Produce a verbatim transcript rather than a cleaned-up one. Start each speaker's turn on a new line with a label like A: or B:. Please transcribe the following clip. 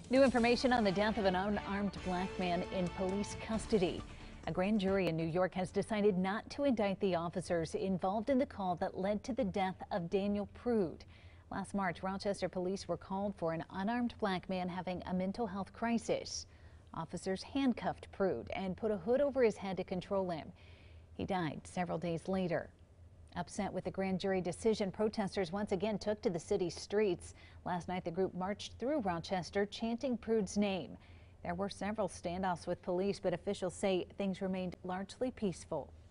A: New information on the death of an unarmed black man in police custody. A grand jury in New York has decided not to indict the officers involved in the call that led to the death of Daniel Prude. Last March, Rochester police were called for an unarmed black man having a mental health crisis. Officers handcuffed Prude and put a hood over his head to control him. He died several days later. Upset with the grand jury decision, protesters once again took to the city's streets. Last night, the group marched through Rochester, chanting Prude's name. There were several standoffs with police, but officials say things remained largely peaceful.